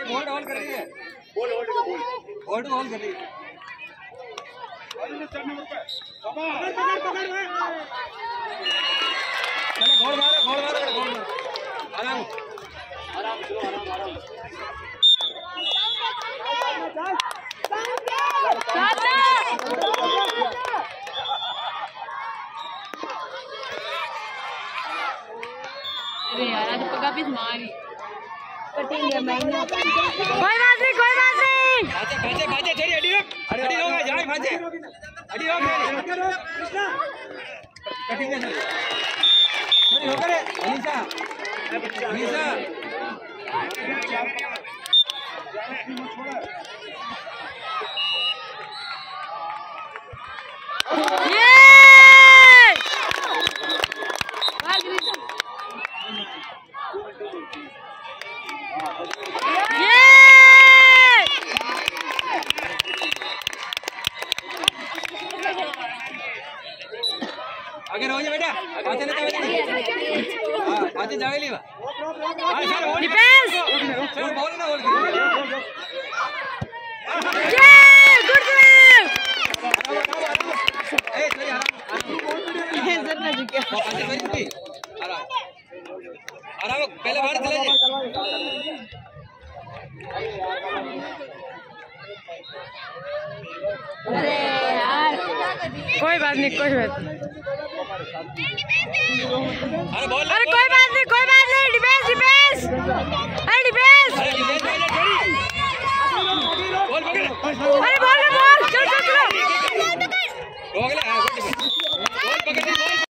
Hold hold कर रही है, होल्ड होल्ड कर रही है। चलो घोड़ मारो घोड़ मारो घोड़ मारो, आराम आराम चलो आराम आराम। अरे यार आज पका पीस मारी कटेंगे महीना। कोई बात नहीं भाजे भाजे भाजे तेरी अड़ी हो गए जाए भाजे अड़ी हो गए कटिंग है सॉरी हो गए अनीसा अनीसा आगे रहो जा बेटा आते ना हां आते जावेली वा हां sir hold defence sir ball ना होल्ड ये गुड गेम ए सॉरी आराम सर ना झुके आते मेरी कुटी आराम आराम पहले बाहर चले जाए। अरे यार कोई बात नहीं कोई बात नहीं। अरे बॉल